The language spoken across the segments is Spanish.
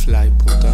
Fly, puta.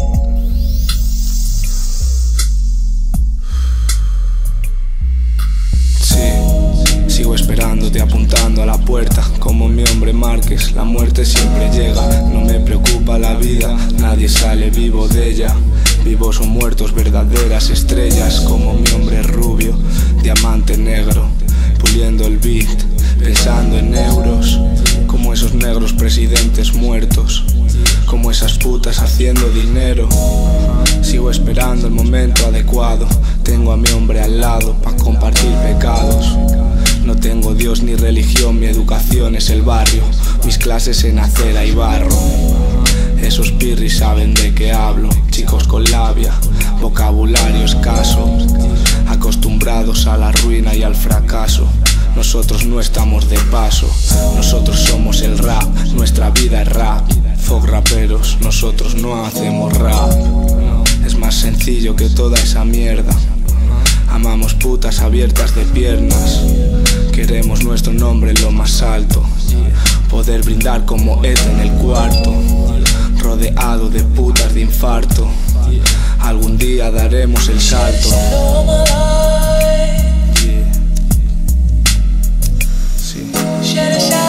Sí, sigo esperándote, apuntando a la puerta. Como mi hombre Márquez, la muerte siempre llega. No me preocupa la vida, nadie sale vivo de ella. Vivos o muertos, verdaderas estrellas. Como mi hombre rubio, diamante negro, puliendo el beat, pensando en euros. Como esos negros presidentes muertos, como esas putas haciendo dinero. Sigo esperando el momento adecuado. Tengo a mi hombre al lado pa' compartir pecados. No tengo Dios ni religión, mi educación es el barrio, mis clases en acera y barro. Esos pirris saben de qué hablo, chicos con labia, vocabulario escaso, acostumbrados a la ruina y al fracaso. Nosotros no estamos de paso, nosotros somos el rap, nuestra vida es rap. Fuck raperos, nosotros no hacemos rap. Es más sencillo que toda esa mierda. Amamos putas abiertas de piernas. Queremos nuestro nombre en lo más alto, poder brindar como Ed en el cuarto, rodeado de putas de infarto. Algún día daremos el salto. Sí.